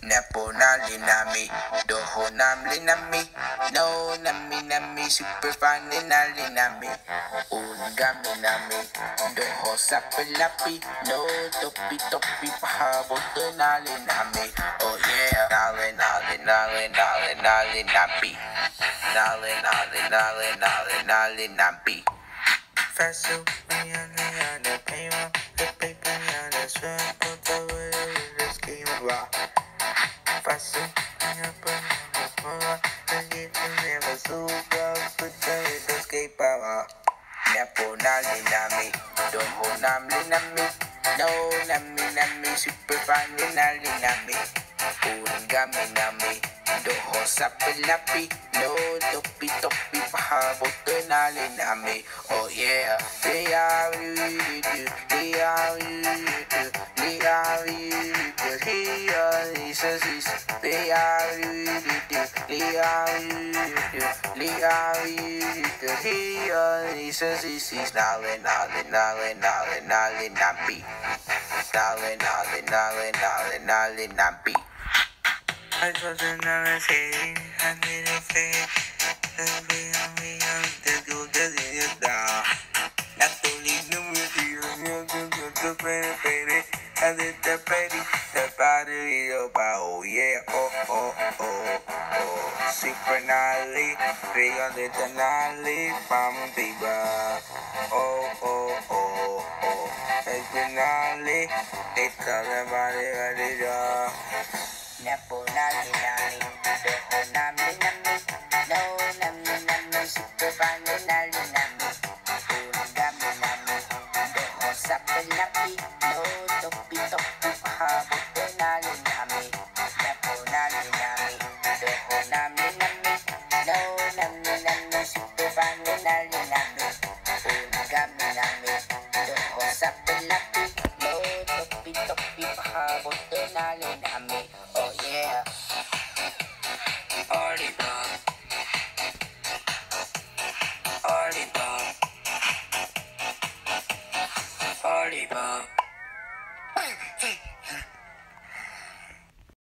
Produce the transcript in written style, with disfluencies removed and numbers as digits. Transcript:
Nepo nali nami, doho namli nami, no nami super fan nali nami, ungami nami, doho sapelapi, no topi pahabot nali nami, oh yeah, nali napi, nali napi. Faso, mayana, payma, the paper, yana, sweat, put the way, the scheme, rock. Faso, never super, put the escape power. Nepo nali nami, doho namli nami, no nami, super fan nali nami, ungami nami, doho sapelapi, no topi pahabot nali nami, oh yeah, they are you, napi. I was another city, I need a fake. The good is down. Not to leave no with you, the baby. I did the baby, the body about, oh yeah, oh. Synchronally, they on the denali, from Biba. Oh. Synchronally, they tell everybody what it is. Nepo nali, doho nami, no nami, super fan nali nami, ungami nami, doho sapelapi, no topi pahabot nali nami, nepo nali, doho nami, no nami, super fan nali nami, ungami nami, doho sapelapi, no topi pahabot nali nami.